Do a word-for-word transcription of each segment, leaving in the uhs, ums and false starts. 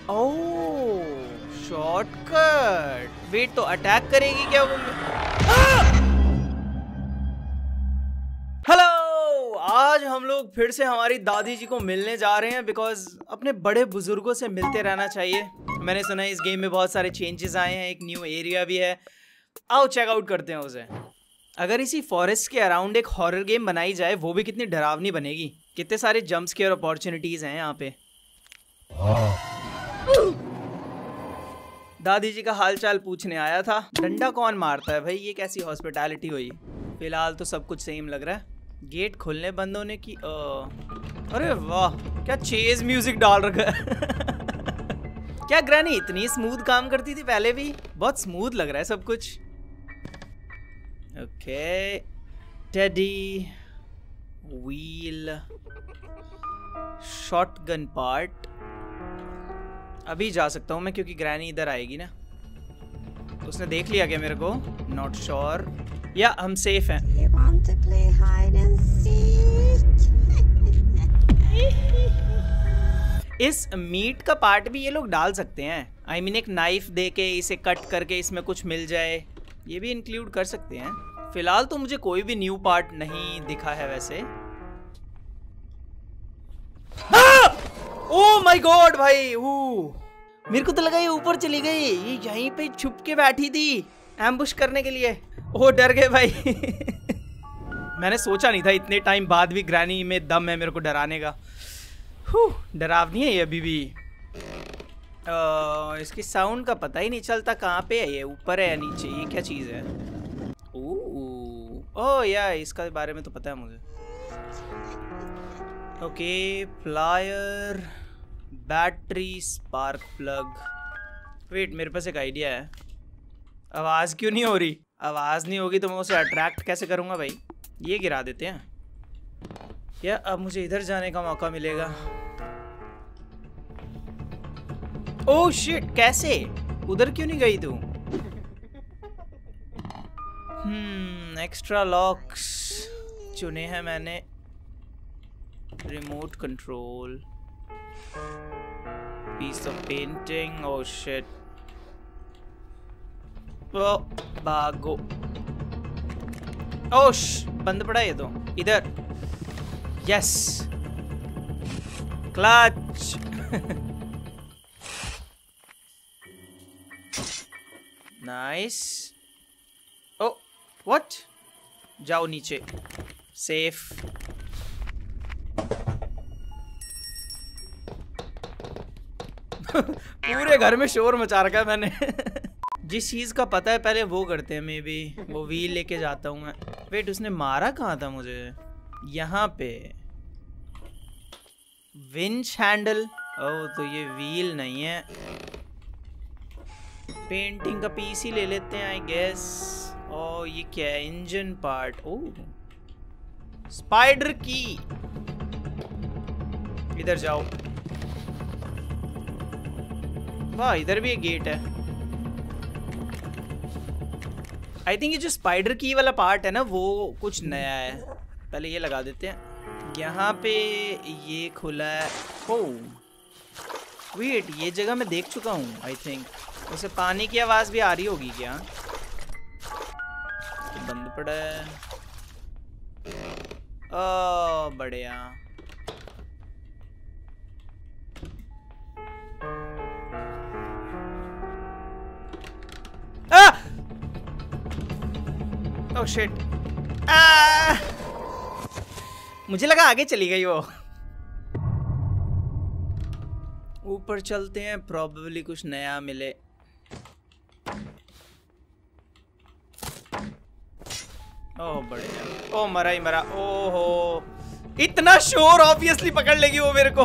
ओह shortcut. Wait, तो attack करेगी क्या वो? हेलो, आज हम लोग फिर से हमारी दादी जी को मिलने जा रहे हैं बिकॉज अपने बड़े बुजुर्गों से मिलते रहना चाहिए। मैंने सुना है इस गेम में बहुत सारे चेंजेस आए हैं, एक न्यू एरिया भी है। आओ चेकआउट करते हैं उसे। अगर इसी फॉरेस्ट के अराउंड एक हॉरर गेम बनाई जाए, वो भी कितनी डरावनी बनेगी। कितने सारे जंप स्केयर अपॉर्चुनिटीज हैं यहाँ पे। दादी जी का हालचाल पूछने आया था। डंडा कौन मारता है भाई, ये कैसी हॉस्पिटैलिटी हुई। फिलहाल तो सब कुछ सेम लग रहा है। गेट खुलने बंद होने की आ... अरे वाह, क्या चेज म्यूजिक डाल रखा है। क्या ग्रैनी इतनी स्मूथ काम करती थी पहले भी? बहुत स्मूथ लग रहा है सब कुछ। Okay, teddy wheel, shotgun part. अभी जा सकता हूँ मैं क्योंकि ग्रैनी इधर आएगी ना। उसने देख लिया क्या मेरे को? Not sure. या हम सेफ हैं। You want to play hide and seek? इस मीट का पार्ट भी ये लोग डाल सकते हैं। आई I मीन mean, एक नाइफ दे के इसे कट करके इसमें कुछ मिल जाए, ये भी इंक्लूड कर सकते हैं। फिलहाल तो मुझे कोई भी न्यू पार्ट नहीं दिखा है वैसे। ओह माय गॉड भाई, मेरे को तो लगा ये ऊपर चली गई। ये यहीं पे छुप के बैठी थी एम्बुश करने के लिए। ओह डर गए भाई। मैंने सोचा नहीं था इतने टाइम बाद भी ग्रैनी में दम है मेरे को डराने का। डरावनी है ये अभी भी। आ, इसकी साउंड का पता ही नहीं चलता कहाँ पे है ये, ऊपर है या नीचे। ये क्या चीज़ है? ओह ओह या इसका बारे में तो पता है मुझे। Okay, flyer, battery, spark plug. Wait, मेरे पास एक आइडिया है। आवाज़ क्यों नहीं हो रही? आवाज़ नहीं होगी तो मैं उसे अट्रैक्ट कैसे करूँगा भाई? ये गिरा देते हैं या अब मुझे इधर जाने का मौका मिलेगा? ओह शिट, कैसे? उधर क्यों नहीं गई तू? हम्म एक्स्ट्रा लॉक्स चुने हैं मैंने। Remote control, piece of painting. Oh shit, oh भागो। ओश, बंद पड़ा ये तो। इधर, yes, clutch. Nice. Oh what, जाओ नीचे, सेफ। पूरे घर में शोर मचा रखा है मैंने। जिस चीज का पता है पहले वो करते हैं। मे बी वो व्हील लेके जाता हूँ मैं। वेट, उसने मारा कहाँ था मुझे? यहाँ पे विंच हैंडल। ओह तो ये व्हील नहीं है। पेंटिंग का पीस ही ले लेते हैं आई गेस। ओह ये क्या है? Engine part. ओह स्पाइडर की। इधर जाओ। वाह, इधर भी एक गेट है। आई थिंक ये जो स्पाइडर की वाला पार्ट है ना, वो कुछ नया है। पहले ये लगा देते हैं। यहाँ पे ये खुला है। ओह वेट, ये जगह मैं देख चुका हूँ आई थिंक। उसे पानी की आवाज़ भी आ रही होगी क्या? तो बंद पड़ा है। ओह बढ़िया। ओह शिट, मुझे लगा आगे चली गई वो। ऊपर चलते हैं, प्रॉबेबली कुछ नया मिले। ओह बढ़िया। ओह मरा ही मरा। ओहो, इतना शोर, ऑब्वियसली पकड़ लेगी वो मेरे को।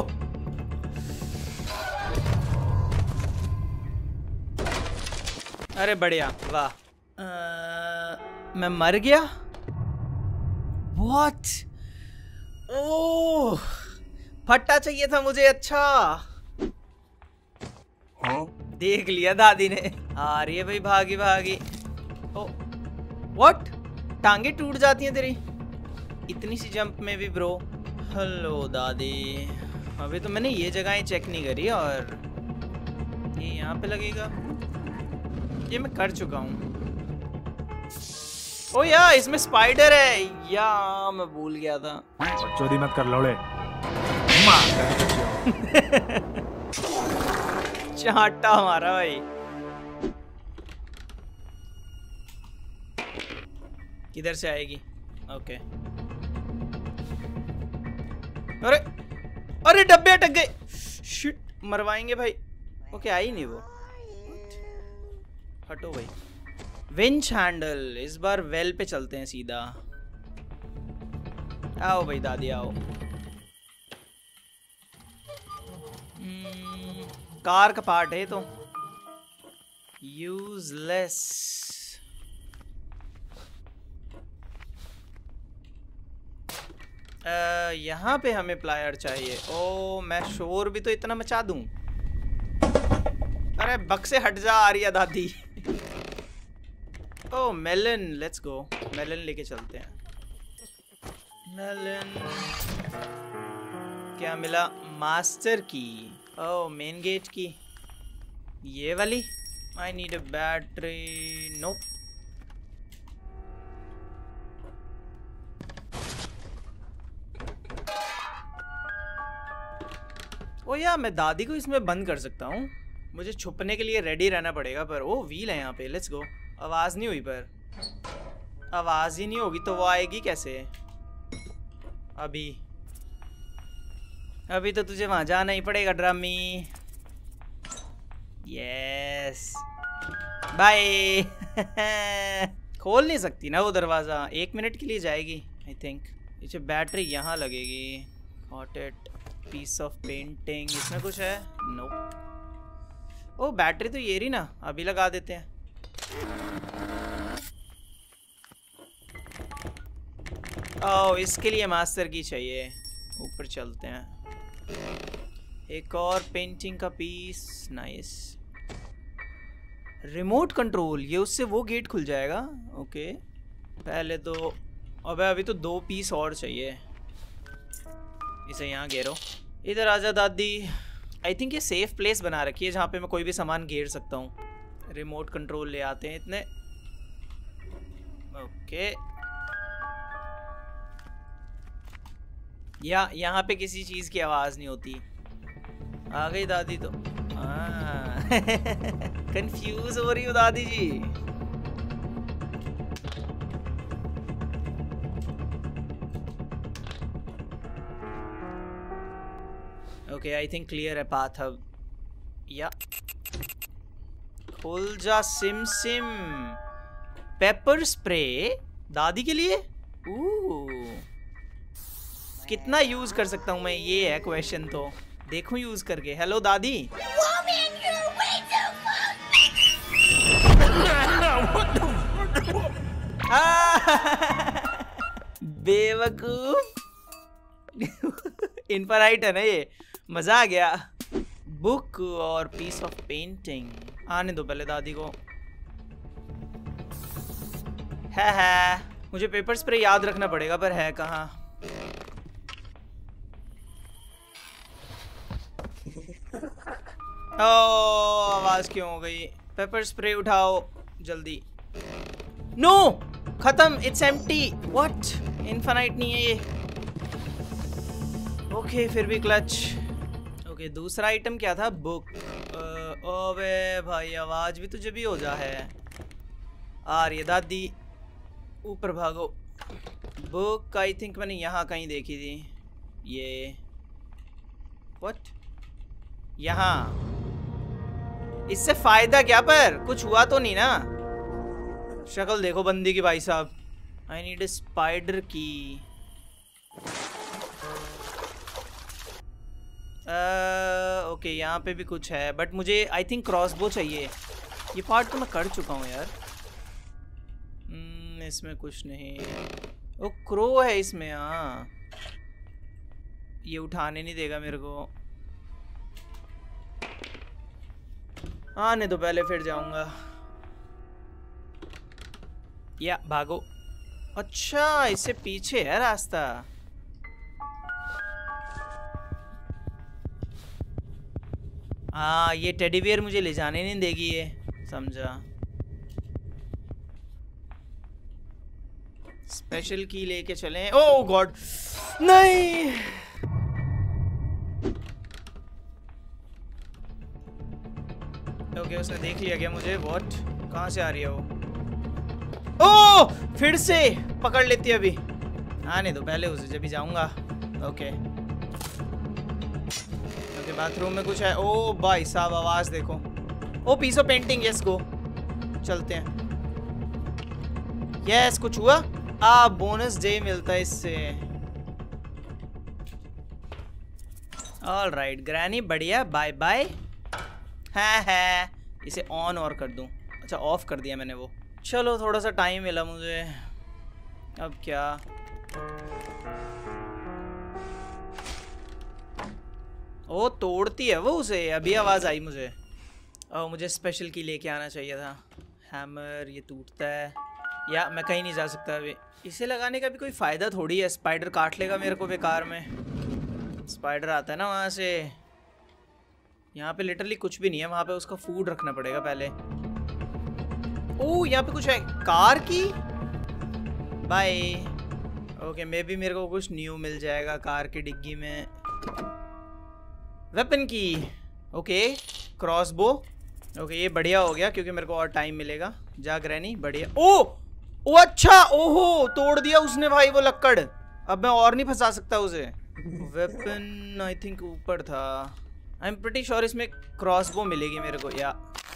अरे बढ़िया, वाह। मैं मर गया? What? ओह फट्टा चाहिए था मुझे। अच्छा हाँ? देख लिया दादी ने। आ रही है भाई, भागी भागी। ओ व्हाट, टांगे टूट जाती हैं तेरी इतनी सी जंप में भी ब्रो। हेलो दादी, अभी तो मैंने ये जगहें चेक नहीं करी और ये यहाँ पे लगेगा, ये मैं कर चुका हूँ। ओ या इसमें स्पाइडर है, या मैं भूल गया था। चोरी मत कर लौड़े। चाटा हमारा भाई। किधर से आएगी? ओके। अरे अरे डब्बे अटक गए, शिट, मरवाएंगे भाई। ओके आई नहीं वो, हटो भाई। विंच हैंडल, इस बार वेल पे चलते हैं सीधा। आओ भाई दादी आओ। hmm, कार का पार्ट है तो यूजलेस। uh, यहाँ पे हमें प्लायर चाहिए। ओ मैं शोर भी तो इतना मचा दूं। अरे बक से हट जा, आ रही है दादी। Oh melon, let's go. Melon लेके चलते हैं। मेलन क्या मिला? मास्टर की। ओ मेन गेट की, ये वाली। I need a battery. No oh या मैं दादी को इसमें बंद कर सकता हूँ। मुझे छुपने के लिए रेडी रहना पड़ेगा। पर ओ व्हील है यहाँ पे, लेट्स गो। आवाज़ नहीं हुई, पर आवाज़ ही नहीं होगी तो वो आएगी कैसे? अभी अभी तो तुझे वहाँ जाना ही पड़ेगा ड्रमी। Yes bye. खोल नहीं सकती ना वो दरवाज़ा, एक मिनट के लिए जाएगी आई थिंक। ये बैटरी यहाँ लगेगी। हॉट इट, पीस ऑफ पेंटिंग, इसमें कुछ है? No nope. ओ बैटरी तो ये रही ना, अभी लगा देते हैं। ओ इसके लिए मास्टर की चाहिए। ऊपर चलते हैं। एक और पेंटिंग का पीस, नाइस। रिमोट कंट्रोल, ये उससे वो गेट खुल जाएगा। ओके पहले तो, अबे अभी तो दो पीस और चाहिए। इसे यहाँ घेरो। इधर आजा दादी। आई थिंक ये सेफ प्लेस बना रखी है जहाँ पे मैं कोई भी सामान घेर सकता हूँ। रिमोट कंट्रोल ले आते हैं इतने। ओके या यहाँ पे किसी चीज़ की आवाज़ नहीं होती। आ गई दादी तो। कंफ्यूज हो रही हो दादी ji. Okay I think clear है पाथ अब। या खोल जा सिम सिम। पेपर स्प्रे दादी के लिए। ओह कितना यूज कर सकता हूँ मैं, ये है क्वेश्चन। तो देखूं यूज करके। हेलो दादी। बेवकूफ। इनफाइनाइट है ना ये, मजा आ गया। बुक और पीस ऑफ पेंटिंग। आने दो पहले दादी को। है है मुझे पेपर स्प्रे याद रखना पड़ेगा, पर है कहाँ? ओ आवाज क्यों हो गई? पेपर स्प्रे उठाओ जल्दी। नो खत्म, इट्स एम्प्टी। व्हाट? इनफाइनाइट नहीं है ये। ओके फिर भी क्लच। ओके दूसरा आइटम क्या था? बुक। ओबे भाई आवाज भी तुझे भी हो जा है। आ रही है दादी, ऊपर भागो। बुक आई थिंक मैंने यहाँ कहीं देखी थी। ये व्हाट? यहाँ इससे फायदा क्या? पर कुछ हुआ तो नहीं ना? शक्ल देखो बंदी की भाई साहब। आई नीड ए स्पाइडर की। ओके यहाँ पे भी कुछ है, बट मुझे आई थिंक क्रॉसबो चाहिए। ये पार्ट तो मैं कर चुका हूँ यार। hmm, इसमें कुछ नहीं। ओ क्रो है इसमें। हाँ ये उठाने नहीं देगा मेरे को। आने दो पहले, फिर जाऊंगा। या भागो। अच्छा इससे पीछे है रास्ता। हाँ ये टेडी बियर मुझे ले जाने नहीं देगी ये, समझा। स्पेशल की लेके चलें। ओह गॉड नहीं। ओके उसने देख लिया क्या मुझे? व्हाट? कहाँ से आ रही है वो? ओह फिर से पकड़ लेती है अभी। आने दो पहले उसे, जब भी जाऊंगा। ओके ओके बाथरूम में कुछ है। ओ भाई साहब आवाज देखो। Oh piece of painting, yes go चलते हैं। यस कुछ हुआ? आ बोनस डे मिलता है इससे। ऑल राइट ग्रैनी बढ़िया, बाय बाय। है है इसे ऑन और कर दूं। अच्छा ऑफ कर दिया मैंने वो। चलो थोड़ा सा टाइम मिला मुझे। अब क्या? ओ तोड़ती है वो उसे, अभी आवाज आई मुझे। ओ मुझे स्पेशल की लेके आना चाहिए था। हैमर ये टूटता है या मैं कहीं नहीं जा सकता अभी। इसे लगाने का भी कोई फ़ायदा थोड़ी है, स्पाइडर काट लेगा मेरे को बेकार में। स्पाइडर आता है ना वहाँ से। यहाँ पे लिटरली कुछ भी नहीं है, वहाँ पे उसका फूड रखना पड़ेगा पहले। ओह यहाँ पे कुछ है, कार की। बाय। ओके मे बी मेरे को कुछ न्यू मिल जाएगा कार की डिग्गी में। वेपन की। Okay crossbow. ओके ये बढ़िया हो गया क्योंकि मेरे को और टाइम मिलेगा। जा ग्रैनी बढ़िया। ओ ओ अच्छा ओहो तोड़ दिया उसने भाई वो लक्कड़। अब मैं और नहीं फंसा सकता उसे। वेपन आई थिंक ऊपर था। आई एम प्रीटी श्योर इसमें क्रॉसबो मिलेगी मेरे को या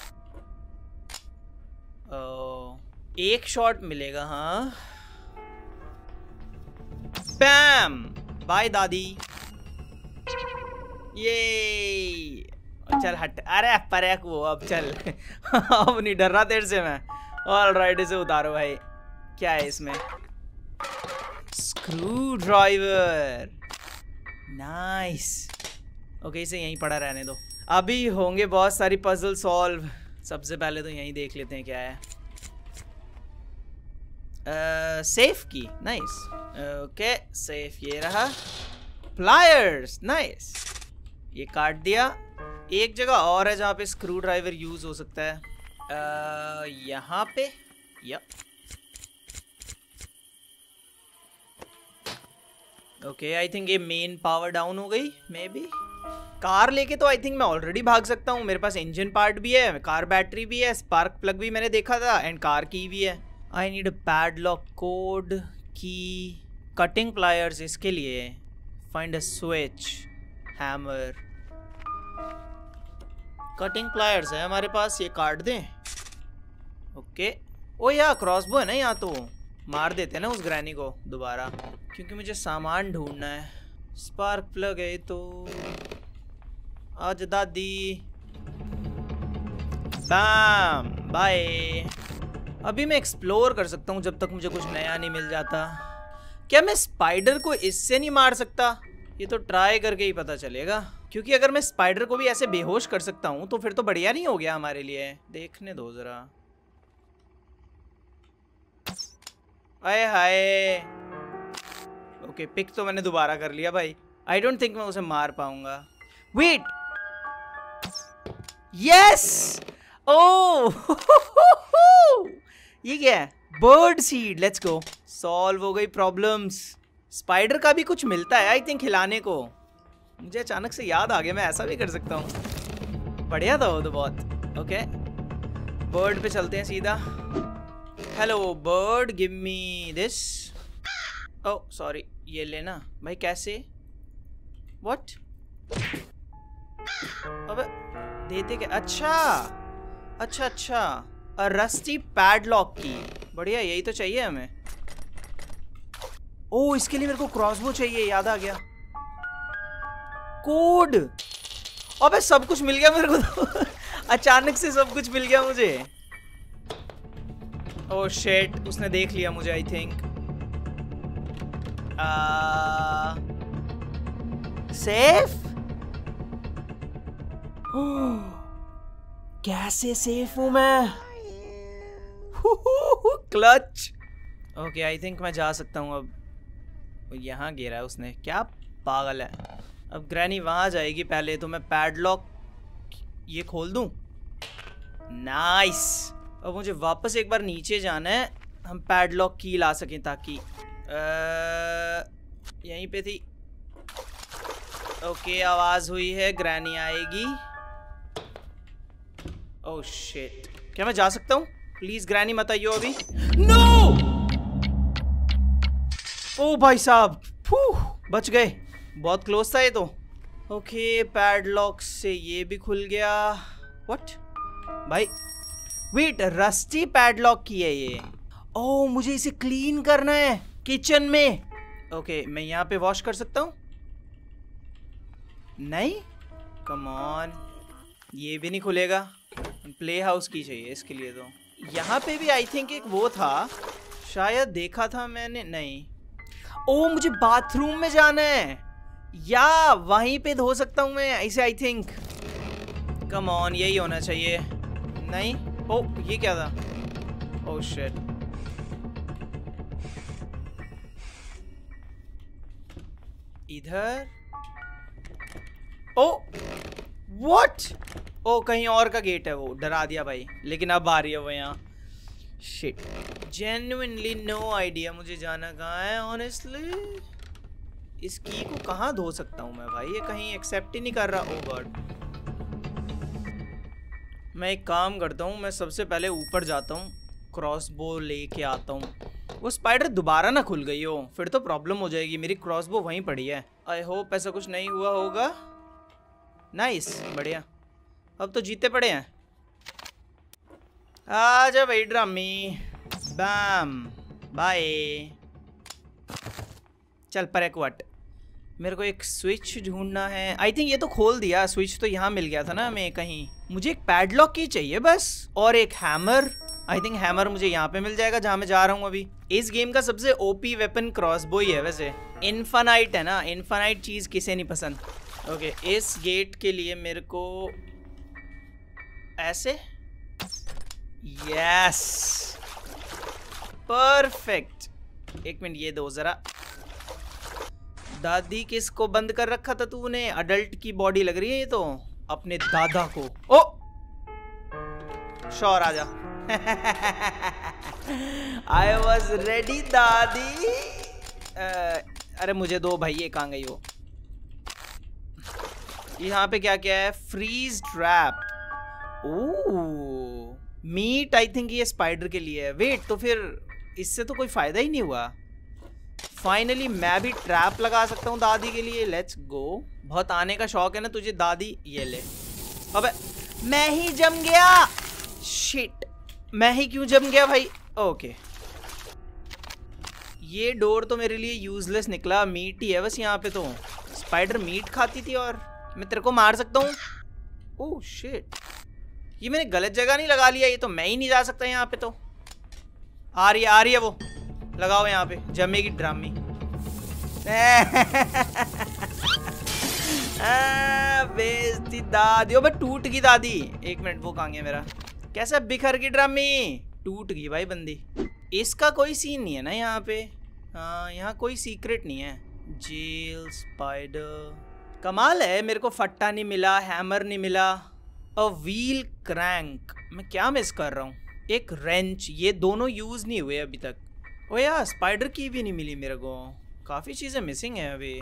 ओ, एक शॉट मिलेगा। हाँ बैम बाय दादी। ये चल हट। अरे परेक वो अब चल। अब नहीं डर रहा तेरे से मैं। ऑल राइट इसे उतारो भाई। क्या है इसमें? Screw driver. नाइस। ओके इसे यहीं पड़ा रहने दो। अभी होंगे बहुत सारी पजल सॉल्व। सबसे पहले तो यहीं देख लेते हैं क्या है। सेफ की। नाइस। ओके सेफ ये रहा। Pliers nice. ये काट दिया। एक जगह और है जहाँ पे स्क्रू ड्राइवर यूज हो सकता है। uh, यहाँ पे या ओके आई थिंक ये मेन पावर डाउन हो गई मे बी। कार लेके तो आई थिंक मैं ऑलरेडी भाग सकता हूँ। मेरे पास इंजन पार्ट भी है, कार बैटरी भी है, स्पार्क प्लग भी मैंने देखा था एंड कार की भी है। I need a padlock code की कटिंग प्लायर्स इसके लिए। Find a switch hammer. Cutting pliers है हमारे पास, ये काट दें। ओके ओ या क्रॉसबो है ना, यहाँ तो मार देते हैं ना उस ग्रैनी को दोबारा क्योंकि मुझे सामान ढूंढना है। स्पार्क प्लग है तो आज दादी। Bam bye. अभी मैं एक्सप्लोर कर सकता हूँ जब तक मुझे कुछ नया नहीं मिल जाता। क्या मैं स्पाइडर को इससे नहीं मार सकता? ये तो ट्राई करके ही पता चलेगा क्योंकि अगर मैं स्पाइडर को भी ऐसे बेहोश कर सकता हूँ तो फिर तो बढ़िया नहीं हो गया हमारे लिए। देखने दो जरा। आए हाय। ओके पिक तो मैंने दोबारा कर लिया भाई। आई डोंट थिंक मैं उसे मार पाऊंगा। Wait yes. ओह ये क्या है? Bird seed. Let's go. Solve हो गई प्रॉब्लम्स। स्पाइडर का भी कुछ मिलता है आई थिंक खिलाने को। मुझे अचानक से याद आ गया मैं ऐसा भी कर सकता हूँ। बढ़िया था वो तो बहुत। ओके बर्ड पे चलते हैं सीधा। Hello bird give me this. Oh sorry ये लेना भाई। कैसे? व्हाट? अबे देते क्या? अच्छा अच्छा अच्छा अ रस्टी पैडलॉक की। बढ़िया यही तो चाहिए हमें। ओ इसके लिए मेरे को क्रॉसबो चाहिए, याद आ गया। कोड। अबे सब कुछ मिल गया मेरे को तो। अचानक से सब कुछ मिल गया मुझे। ओह शिट उसने देख लिया मुझे आई थिंक। सेफ। कैसे सेफ हूं मैं? क्लच। ओके आई थिंक मैं जा सकता हूँ अब। यहाँ गिरा है उसने, क्या पागल है। अब ग्रैनी वहाँ जाएगी पहले तो मैं पैडलॉक ये खोल दूं? नाइस। अब मुझे वापस एक बार नीचे जाना है, हम पैडलॉक की ला सकें ताकि आ, यहीं पे थी। ओके, आवाज हुई है, ग्रैनी आएगी। ओह शिट, क्या मैं जा सकता हूँ? प्लीज ग्रैनी मत आइयो अभी। नो! ओ भाई साहब, बच गए, बहुत क्लोज था ये तो। ओके, पैडलॉक से ये भी खुल गया। व्हाट भाई, वेट, रस्टी पैडलॉक की है ये। ओह, मुझे इसे क्लीन करना है किचन में। ओके, मैं यहाँ पे वॉश कर सकता हूँ? नहीं, कम ऑन, ये भी नहीं खुलेगा। प्ले हाउस की चाहिए इसके लिए तो। यहाँ पे भी आई थिंक एक वो था, शायद देखा था मैंने। नहीं, ओ मुझे बाथरूम में जाना है, या वहीं पे धो सकता हूँ मैं इसे आई थिंक। कम ऑन, यही होना चाहिए। नहीं, ओ ये क्या था? ओ शिट, इधर। Oh what? ओ कहीं और का गेट है वो, डरा दिया भाई। लेकिन अब आ रही है वो यहाँ। शिट, जेन्युइनली नो आइडिया मुझे जाना कहाँ है ऑनेस्टली। इस की को कहाँ धो सकता हूँ मैं भाई? ये कहीं एक्सेप्ट ही नहीं कर रहा। ओ गॉड, मैं एक काम करता हूँ, मैं सबसे पहले ऊपर जाता हूँ, क्रॉसबो लेके आता हूँ। वो स्पाइडर दोबारा ना खुल गई हो, फिर तो प्रॉब्लम हो जाएगी। मेरी क्रॉसबो वहीं पड़ी है। आई होप ऐसा कुछ नहीं हुआ होगा। नाइस, बढ़िया, अब तो जीते पड़े हैं। आजा भाई ड्रामी, बैम, बाय। चल परेक्वट, मेरे को एक स्विच ढूंढना है। आई थिंक ये तो खोल दिया, स्विच तो यहाँ मिल गया था ना हमें कहीं। मुझे एक पैडलॉक की चाहिए बस, और एक हैमर। आई थिंक हैमर मुझे यहाँ पे मिल जाएगा जहाँ मैं जा रहा हूँ अभी। इस गेम का सबसे ओपी वेपन क्रॉसबो ही है वैसे। इन्फानाइट है ना, इन्फानाइट चीज किसे नहीं पसंद। ओके, इस गेट के लिए मेरे को ऐसे, यस, परफेक्ट। एक मिनट, ये दो जरा। दादी किसको बंद कर रखा था तूने? अडल्ट की बॉडी लग रही है ये तो, अपने दादा को। ओ शोर आजा। आई वॉज रेडी दादी। uh, अरे मुझे दो भाई, ये कहाँ गई हो? यहाँ पे क्या क्या है? Freeze trap. Oh, meat I think ये स्पाइडर के लिए है। वेट, तो फिर इससे तो कोई फायदा ही नहीं हुआ। फाइनली मैं भी ट्रैप लगा सकता हूँ दादी के लिए। Let's go. बहुत आने का शौक है ना तुझे दादी? ये ले। अबे मैं ही जम गया। शिट, मैं ही क्यों जम गया भाई? ओके, ये डोर तो मेरे लिए यूजलेस निकला। मीट ही है बस यहाँ पे तो। स्पाइडर मीट खाती थी और मैं तेरे को मार सकता हूँ? ओह शिट, ये मैंने गलत जगह नहीं लगा लिया? ये तो मैं ही नहीं जा सकता यहाँ पे तो। आ रही है, आ रही है वो, लगाओ यहाँ पे, जमेगी ड्रामी। बेइज्जती दादी। ओ बट टूट गई दादी। एक मिनट, वो कहाँ गया मेरा? कैसा बिखर गई ड्रामी? टूट गई भाई बंदी। इसका कोई सीन नहीं है ना यहाँ पे? हाँ, यहाँ कोई सीक्रेट नहीं है। जेल स्पाइडर, कमाल है। मेरे को फट्टा नहीं मिला, हैमर नहीं मिला। अ व्हील क्रैंक, मैं क्या मिस कर रहा हूँ? एक रेंच, ये दोनों यूज नहीं हुए अभी तक। ओ यार, स्पाइडर की भी नहीं मिली मेरे को। काफी चीजें मिसिंग है अभी।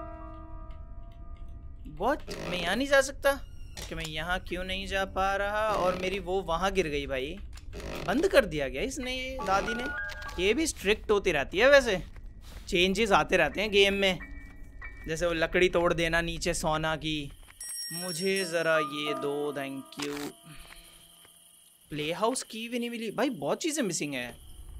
व्हाट, मैं यहाँ नहीं जा सकता? कि मैं यहाँ क्यों नहीं जा पा रहा? और मेरी वो वहाँ गिर गई भाई। बंद कर दिया गया इसने, ये दादी ने। ये भी स्ट्रिक्ट होती रहती है वैसे, चेंजेस आते रहते हैं गेम में। जैसे वो लकड़ी तोड़ देना, नीचे सोना की। मुझे जरा ये दो, थैंक यू। प्ले हाउस की भी नहीं मिली भाई, बहुत चीजें मिसिंग है।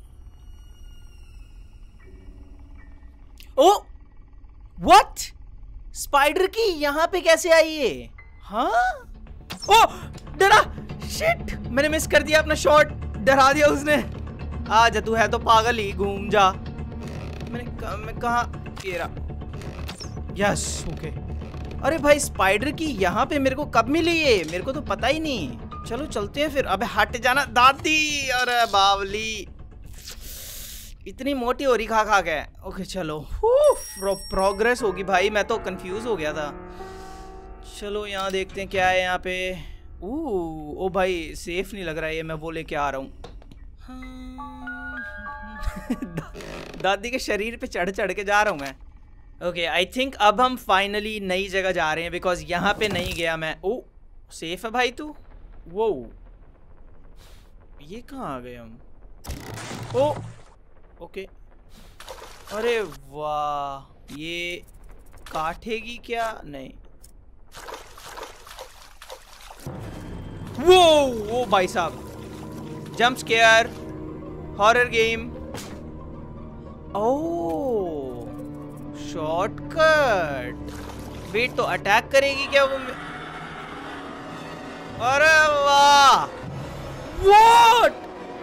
ओ व्हाट, स्पाइडर की यहाँ पे कैसे आई है? हाँ, ओ डरा, शिट, मैंने मिस कर दिया अपना शॉट। डरा दिया उसने। आ जा, तू है तो पागल ही, घूम जा। मैंने कहा, मैं कहाँ गिरा? Yes, okay. अरे भाई, स्पाइडर की यहाँ पे मेरे को कब मिली ये? मेरे को तो पता ही नहीं। चलो चलते हैं फिर। अबे हट जाना दादी। अरे बावली, इतनी मोटी हो रही खा खा के। ओके चलो, प्रो, प्रोग्रेस होगी भाई। मैं तो कंफ्यूज हो गया था। चलो यहाँ देखते हैं क्या है यहाँ पे। ओ ओ भाई सेफ नहीं लग रहा है ये, मैं वो लेके आ रहा हूँ। दा, दादी के शरीर पे चढ़ चढ़ के जा रहा हूँ मैं। ओके आई थिंक अब हम फाइनली नई जगह जा रहे हैं बिकॉज यहाँ पे नहीं गया मैं। ओ सेफ है भाई तू। वो ये कहाँ आ गए हम? ओ ओके अरे वाह ये काटेगी क्या? नहीं। वो वो भाई साहब jump scare horror game. Oh shortcut. Wait तो अटैक करेगी क्या वो? अरे वाह व्हाट?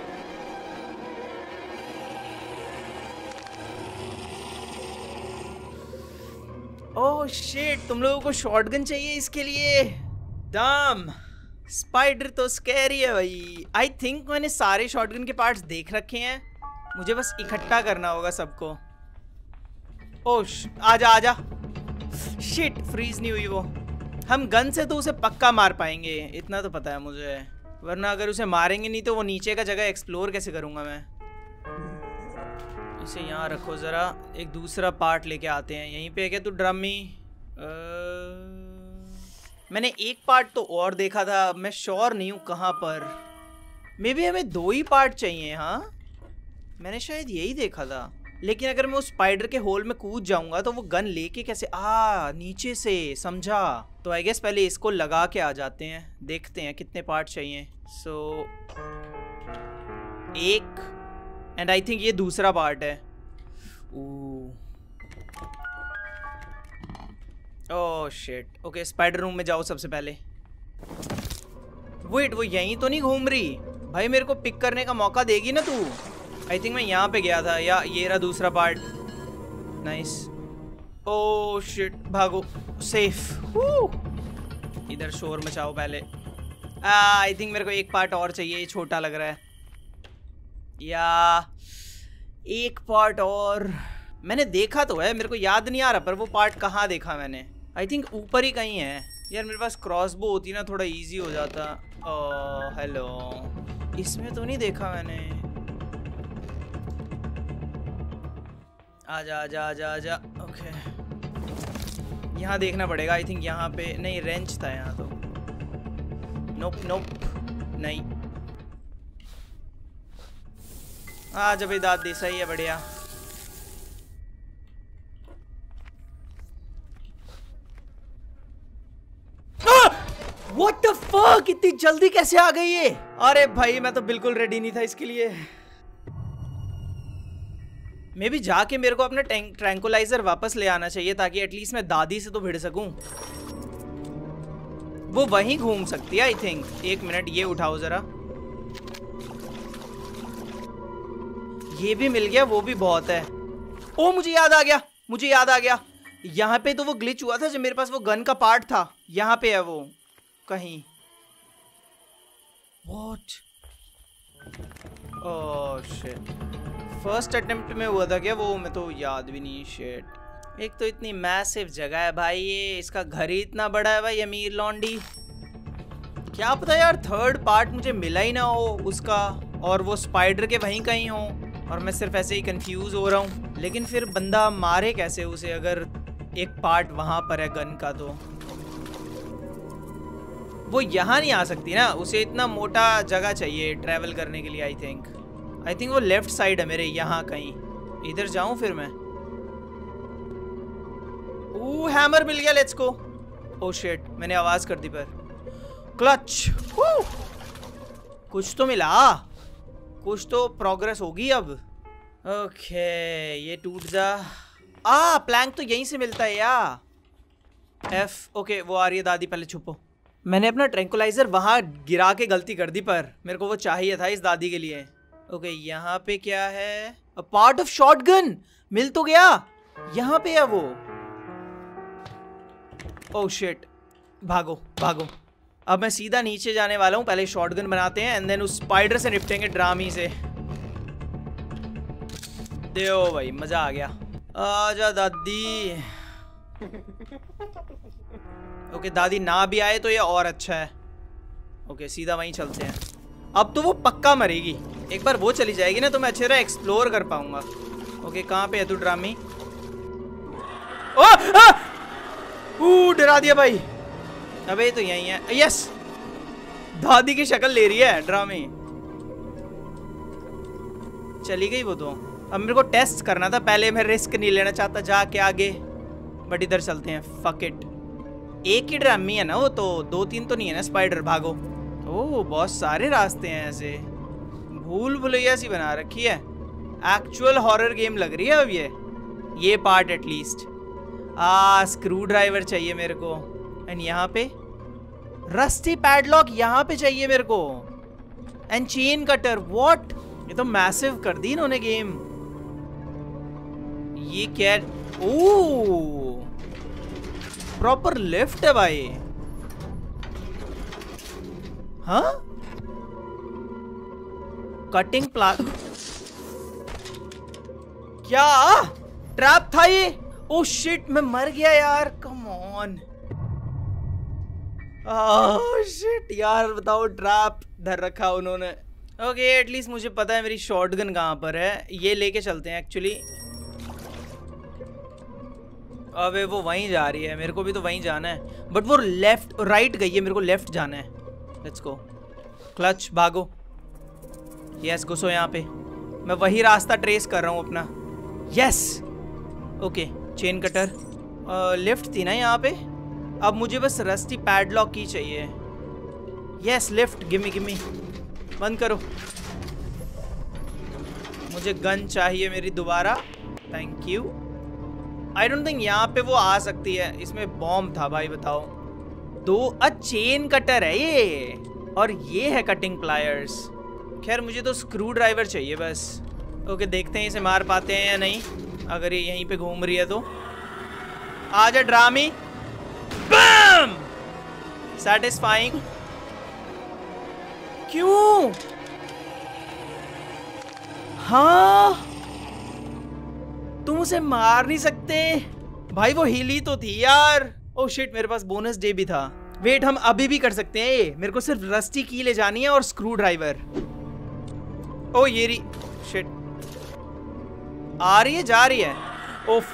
ओह शिट तुम लोगों को शॉटगन चाहिए इसके लिए? डम स्पाइडर तो स्कैरी है भाई। आई थिंक मैंने सारे शॉटगन के पार्ट्स देख रखे हैं, मुझे बस इकट्ठा करना होगा सबको। ओह आजा आजा। शिट फ्रीज नहीं हुई वो। हम गन से तो उसे पक्का मार पाएंगे इतना तो पता है मुझे, वरना अगर उसे मारेंगे नहीं तो वो नीचे का जगह एक्सप्लोर कैसे करूंगा मैं। इसे यहाँ रखो ज़रा, एक दूसरा पार्ट लेके आते हैं। यहीं पे है क्या तू ड्रमी? मैंने एक पार्ट तो और देखा था, मैं श्योर नहीं हूँ कहाँ पर। मे बी हमें दो ही पार्ट चाहिए। हाँ मैंने शायद यही देखा था, लेकिन अगर मैं उस स्पाइडर के होल में कूद जाऊंगा तो वो गन लेके कैसे? आ नीचे से, समझा। तो आई गेस पहले इसको लगा के आ जाते हैं, देखते हैं कितने पार्ट चाहिए। सो so, एक एंड आई थिंक ये दूसरा पार्ट है। Oh shit. Okay spider room में जाओ सबसे पहले। वेट वो यहीं तो नहीं घूम रही भाई? मेरे को पिक करने का मौका देगी ना तू? आई थिंक मैं यहाँ पे गया था, या ये रहा दूसरा पार्ट। नाइस। ओह शिट भागो सेफ। इधर शोर मचाओ पहले। आई थिंक मेरे को एक पार्ट और चाहिए, ये छोटा लग रहा है। या एक पार्ट और मैंने देखा तो है, मेरे को याद नहीं आ रहा पर वो पार्ट कहाँ देखा मैंने। आई थिंक ऊपर ही कहीं है यार। मेरे पास क्रॉसबो होती ना थोड़ा इजी हो जाता। ओह हेलो, इसमें तो नहीं देखा मैंने। आजा आजा आजा आजा। ओके यहाँ देखना पड़ेगा आई थिंक। यहाँ पे नहीं, रेंच था यहाँ तो। नोप नोप नहीं। आ जब दादी सही है, बढ़िया। What the fuck? इतनी जल्दी कैसे आ गई ये? अरे भाई मैं तो बिल्कुल रेडी नहीं था इसके लिए। मैं भी जाके मेरे को अपना ट्रैंकुलाइजर वापस ले आना चाहिए ताकि एटलीस्ट मैं दादी से तो भिड़ सकूं। वो वहीं घूम सकती है आई थिंक। एक मिनट ये उठाओ जरा। ये भी मिल गया, वो भी बहुत है। ओ मुझे याद आ गया, मुझे याद आ गया। यहाँ पे तो वो ग्लिच हुआ था जब मेरे पास वो गन का पार्ट था। यहाँ पे है वो कहीं। What? Oh shit. First attempt में हुआ था क्या वो? मैं तो याद भी नहीं। शिट। एक तो इतनी मैसिव जगह है भाई ये, इसका घर ही इतना बड़ा है भाई अमीर लौंडी। क्या पता यार थर्ड पार्ट मुझे मिला ही ना हो उसका, और वो स्पाइडर के वहीं कहीं हो और मैं सिर्फ ऐसे ही कंफ्यूज हो रहा हूँ। लेकिन फिर बंदा मारे कैसे उसे अगर एक पार्ट वहां पर है गन का? तो वो यहाँ नहीं आ सकती ना, उसे इतना मोटा जगह चाहिए ट्रैवल करने के लिए। आई थिंक आई थिंक वो लेफ्ट साइड है मेरे यहाँ कहीं। इधर जाऊं फिर मैं? ओ हैमर मिल गया, लेट्स गो। ओ शिट मैंने आवाज कर दी पर। क्लच। कुछ तो मिला, कुछ तो प्रोग्रेस होगी अब। ओके ये टूट जा। आ प्लैंक तो यहीं से मिलता है या एफ। ओके वो आ रही है दादी, पहले छुपो। मैंने अपना ट्रैंकुलाइजर वहां गिरा के गलती कर दी पर मेरे को वो चाहिए था इस दादी के लिए। ओके यहाँ पे क्या है? अ पार्ट ऑफ शॉटगन मिल तो गया। यहाँ पे है वो। ओह शिट भागो भागो। अब मैं सीधा नीचे जाने वाला हूँ, पहले शॉटगन बनाते हैं एंड देन उस स्पाइडर से निपटेंगे ड्रामी से। देओ भाई मजा आ गया। आजा दादी। ओके दादी ना भी आए तो ये और अच्छा है। ओके सीधा वहीं चलते हैं। अब तो वो पक्का मरेगी, एक बार वो चली जाएगी ना तो मैं अच्छे तरह एक्सप्लोर कर पाऊंगा। ओके कहाँ पे है तू ड्रामी? ओ डरा दिया भाई। अबे तो यहीं है। यस दादी की शक्ल ले रही है ड्रामी। चली गई वो तो। अब मेरे को टेस्ट करना था पहले, मैं रिस्क नहीं लेना चाहता जाके आगे, बट इधर चलते हैं। Fuck it. एक ही ड्रामी है ना वो तो, दो तीन तो नहीं है ना स्पाइडर। भागो। ओह बहुत सारे रास्ते हैं ऐसे, भूल भुलैया सी बना रखी है। एक्चुअल हॉरर गेम लग रही है अब ये ये part at least. A screwdriver चाहिए मेरे को। एंड यहाँ पे रस्टी पैडलॉक यहाँ पे चाहिए मेरे को। And chain cutter. व्हाट, ये तो मैसिव कर दी इन्होंने गेम। ये क्या? ओह प्रॉपर लिफ्ट है भाई। हाँ कटिंग प्ला क्या ट्रैप था ये? ओह शिट मैं मर गया यार। Come on. ओह शिट यार, बताओ ट्रैप धर रखा उन्होंने। ओके एटलीस्ट मुझे पता है मेरी शॉटगन कहाँ पर है। ये लेके चलते हैं एक्चुअली। अबे वो वहीं जा रही है, मेरे को भी तो वहीं जाना है, बट वो लेफ्ट राइट गई है, मेरे को लेफ्ट जाना है। Let's go. क्लच भागो। यस घुसो यहाँ पे। मैं वही रास्ता ट्रेस कर रहा हूँ अपना। Yes okay chain cutter. Lift थी ना यहाँ पे। अब मुझे बस रस्टी पैडलॉक की चाहिए। Yes lift. Gimme gimme. बंद करो। मुझे गन चाहिए मेरी दोबारा। Thank you. I don't think यहाँ पे वो आ सकती है, इसमें बॉम्ब था भाई। बताओ दो अ चेन कटर है ये, और ये है कटिंग प्लायर्स। खैर मुझे तो स्क्रू ड्राइवर चाहिए बस। ओके देखते हैं इसे मार पाते हैं या नहीं, अगर ये यहीं पे घूम रही है तो। आजा ड्रामी। बम सैटिस्फाइंग। क्यों? हाँ तुम उसे मार नहीं सकते भाई, वो हिली तो थी यार। ओह शिट मेरे पास बोनस डे भी था। वेट हम अभी भी कर सकते हैं ये। मेरे को सिर्फ रस्टी की ले जानी है और स्क्रू ड्राइवर। ओ ये रही। शिट आ रही है जा रही है। ओफ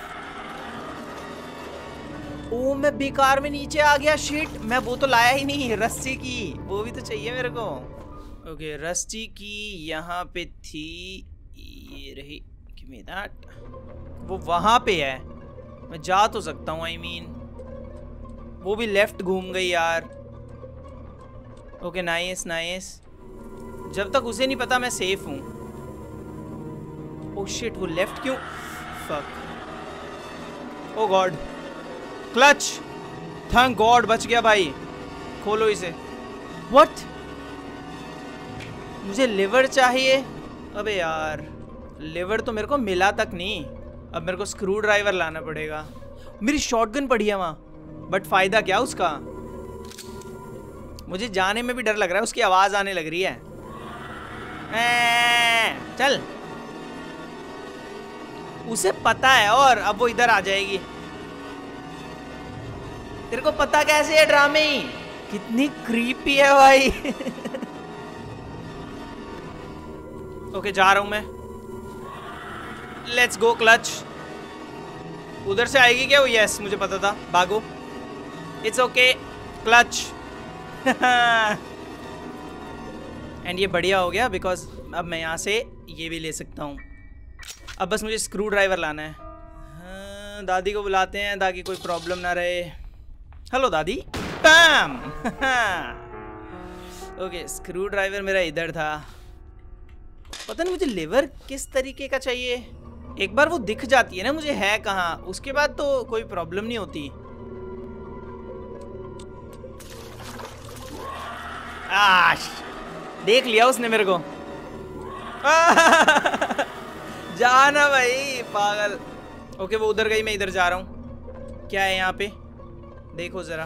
ओ मैं बेकार में नीचे आ गया। शिट मैं वो तो लाया ही नहीं, रस्सी की वो भी तो चाहिए मेरे को। ओके रस्टी की यहाँ पे थी, ये रही। Give me that. वो वहां पे है, मैं जा तो सकता हूँ। आई मीन वो भी लेफ्ट घूम गई यार। Okay nice nice. जब तक उसे नहीं पता मैं सेफ हूँ। ओह शिट वो लेफ्ट क्यों? Fuck. Oh god. Clutch. Thank god बच गया भाई। खोलो इसे। व्हाट? मुझे लिवर चाहिए। अबे यार लिवर तो मेरे को मिला तक नहीं। अब मेरे को स्क्रू ड्राइवर लाना पड़ेगा। मेरी शॉटगन पड़ी है वहां, बट फायदा क्या उसका? मुझे जाने में भी डर लग रहा है, उसकी आवाज आने लग रही है। ए, चल उसे पता है और अब वो इधर आ जाएगी। तेरे को पता कैसे है ड्रामे? कितनी क्रीपी है भाई। ओके जा रहा हूं मैं। Let's go clutch. उधर से आएगी क्या वो? यस मुझे पता था। भागो। It's okay clutch. एंड ये बढ़िया हो गया बिकॉज अब मैं यहाँ से ये भी ले सकता हूँ। अब बस मुझे स्क्रू ड्राइवर लाना है। हाँ, दादी को बुलाते हैं ताकि कोई प्रॉब्लम ना रहे। हेलो दादी। पैम। ओके स्क्रू ड्राइवर मेरा इधर था। पता नहीं मुझे लिवर किस तरीके का चाहिए। एक बार वो दिख जाती है ना मुझे है कहाँ, उसके बाद तो कोई प्रॉब्लम नहीं होती। आश देख लिया उसने मेरे को। जाना भाई पागल। ओके वो उधर गई, मैं इधर जा रहा हूँ। क्या है यहाँ पे देखो जरा।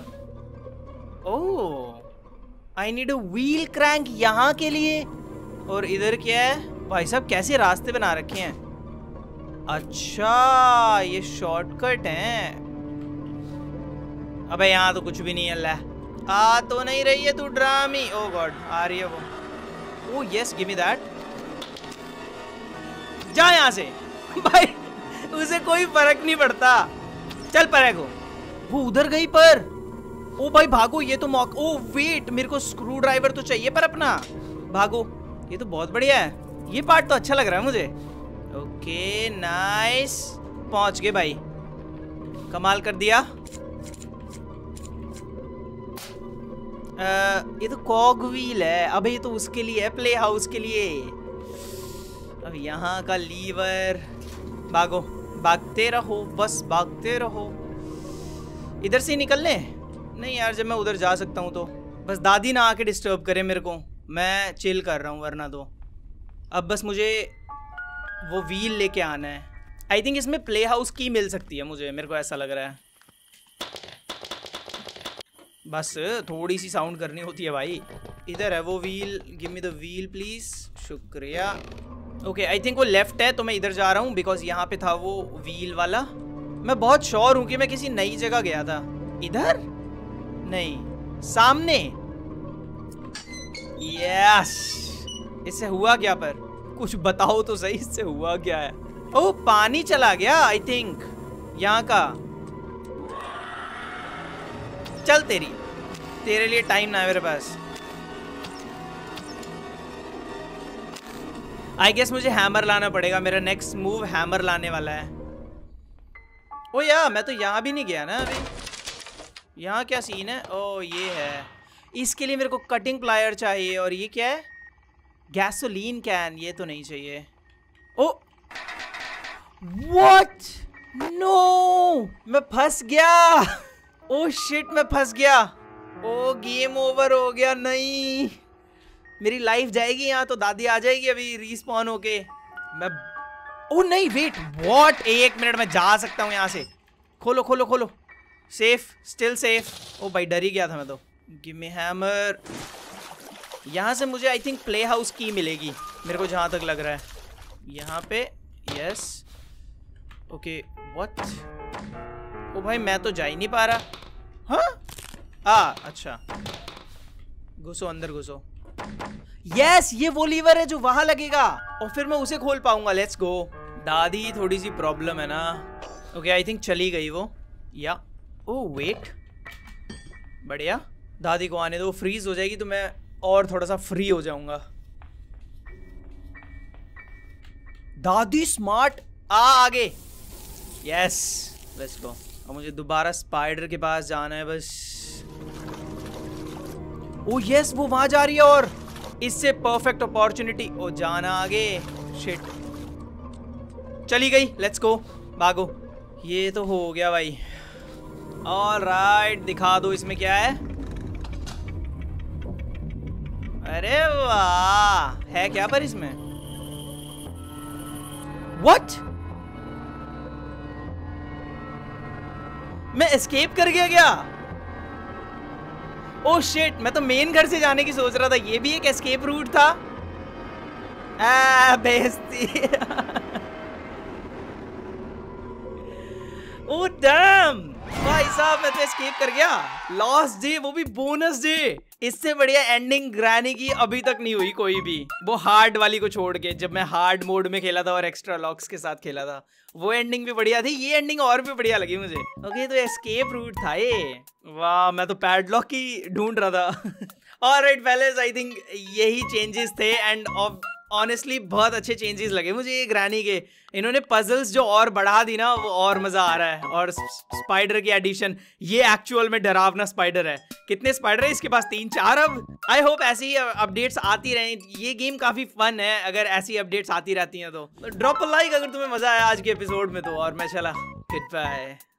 Oh I need a wheel crank यहाँ के लिए। और इधर क्या है भाई साहब? कैसे रास्ते बना रखे हैं। अच्छा ये शॉर्टकट है। अबे यहाँ तो कुछ भी नहीं है। ला आ तो नहीं रही है तू ड्रामी। ओ गॉड आ रही है वो। Oh yes give me that. जा यहाँ से भाई, उसे कोई फर्क नहीं पड़ता। चल परेगो। वो उधर गई पर। ओ भाई भागो, ये तो मौका। ओ वेट, मेरे को स्क्रू ड्राइवर तो चाहिए पर अपना। भागो, ये तो बहुत बढ़िया है। ये पार्ट तो अच्छा लग रहा है मुझे। ओके नाइस, पहुंच गए भाई, कमाल कर दिया। आ, ये तो कॉग व्हील है। अबे ये तो उसके लिए है, प्ले हाउस के लिए। अब यहाँ का लीवर। भागो, भागते रहो, बस भागते रहो। इधर से ही निकल ले। नहीं यार, जब मैं उधर जा सकता हूँ तो। बस दादी ना आके डिस्टर्ब करे मेरे को, मैं चिल कर रहा हूँ वरना तो। अब बस मुझे वो व्हील लेके आना है। आई थिंक इसमें प्ले हाउस की मिल सकती है मुझे, मेरे को ऐसा लग रहा है। बस थोड़ी सी साउंड करनी होती है भाई। इधर है वो wheel, give me the wheel please. शुक्रिया। ओके आई थिंक वो लेफ्ट है, तो मैं इधर जा रहा हूँ बिकॉज यहाँ पे था वो व्हील वाला। मैं बहुत श्योर हूँ कि मैं किसी नई जगह गया था। इधर नहीं, सामने। यस, इससे हुआ क्या? पर कुछ बताओ तो सही, इससे हुआ क्या है? ओह पानी चला गया आई थिंक यहाँ का। चल तेरी, तेरे लिए टाइम ना है मेरे पास। आई गेस मुझे हैमर लाना पड़ेगा। मेरा नेक्स्ट मूव हैमर लाने वाला है। ओ यार मैं तो यहाँ भी नहीं गया ना अभी। यहाँ क्या सीन है? ओ ये है, इसके लिए मेरे को कटिंग प्लायर चाहिए। और ये क्या है? Gasoline can. ये तो नहीं चाहिए। Oh what? नो, मैं फंस गया। ओ शिट, मैं फंस गया। ओ गेम ओवर हो गया। नहीं, मेरी लाइफ जाएगी यहाँ तो। दादी आ जाएगी अभी रीस्पॉन होके। मैं ओ नहीं वेट, व्हाट? एक मिनट में जा सकता हूँ यहाँ से। खोलो खोलो खोलो। Safe, still safe. ओ भाई डर ही गया था मैं तो। Give me hammer. यहाँ से मुझे आई थिंक प्ले हाउस की मिलेगी मेरे को, जहाँ तक लग रहा है। यहाँ पे यस। Okay what? ओ भाई मैं तो जा ही नहीं पा रहा। हाँ आ अच्छा, घुसो अंदर घुसो। यस, ये वो लीवर है जो वहां लगेगा और फिर मैं उसे खोल पाऊंगा। Let's go. दादी थोड़ी सी प्रॉब्लम है ना। ओके आई थिंक चली गई वो, या ओ वेट, बढ़िया। दादी को आने दो, फ्रीज हो जाएगी तो मैं और थोड़ा सा फ्री हो जाऊंगा। दादी स्मार्ट, आ आगे। Yes let's go. अब मुझे दोबारा स्पाइडर के पास जाना है बस। ओ यस, वो वहां जा रही है और इससे परफेक्ट अपॉर्चुनिटी। ओ जाना आगे। शिट, चली गई। लेट्स गो, भागो। ये तो हो गया भाई। ऑलराइट, दिखा दो इसमें क्या है। अरे वाह, है क्या पर इसमें? व्हाट? मैं एस्केप कर गया क्या? ओह शिट, मैं तो मेन घर से जाने की सोच रहा था। ये भी एक एस्केप रूट था। आ बेइज्जती। ओह डैम भाई साहब, मैं तो एस्केप कर गया। लॉस्ट डे, वो भी बोनस डे। इससे बढ़िया एंडिंग ग्रैनी की अभी तक नहीं हुई कोई भी, वो हार्ड वाली को छोड़ के। जब मैं हार्ड मोड में खेला था और एक्स्ट्रा लॉक्स के साथ खेला था, वो एंडिंग भी बढ़िया थी। ये एंडिंग और भी बढ़िया लगी मुझे। ओके तो एस्केप रूट था ये। वाह, मैं तो पैडलॉक ही ढूंढ रहा था। ऑलराइट फेलेस, आई थिंक यही चेंजेस थे एंड ऑनेस्टली बहुत अच्छे चेंजेस लगे मुझे ये ग्रैनी के। इन्होंने पजल्स जो और बढ़ा दी ना, वो और मजा आ रहा है। और स्पाइडर की एडिशन, ये एक्चुअल में डरावना स्पाइडर है। कितने स्पाइडर है इसके पास? तीन चार। अब आई होप ऐसी अपडेट्स आती रहें। ये गेम काफी फन है अगर ऐसी अपडेट्स आती रहती हैं तो। ड्रॉप अ लाइक अगर तुम्हें मजा आया आज के एपिसोड में तो। और मैं चला, गुड बाय।